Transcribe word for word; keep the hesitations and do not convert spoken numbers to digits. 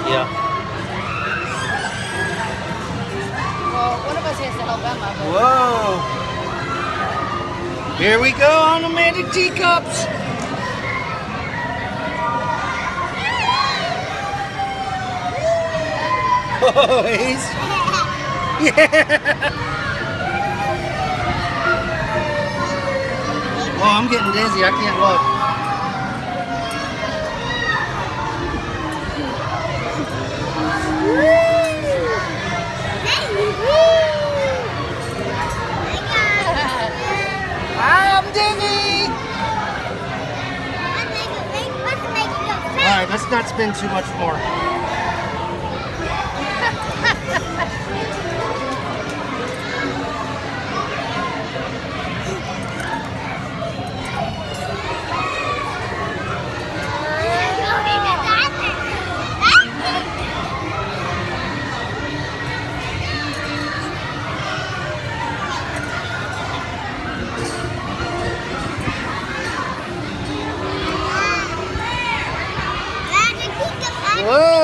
Yeah. Well, one of us has to help Emma. But... Whoa! Here we go on the magic teacups. Oh, he's yeah. Oh, I'm getting dizzy. I can't look. I'm dizzy. All right, let's not spin too much more. Whoa!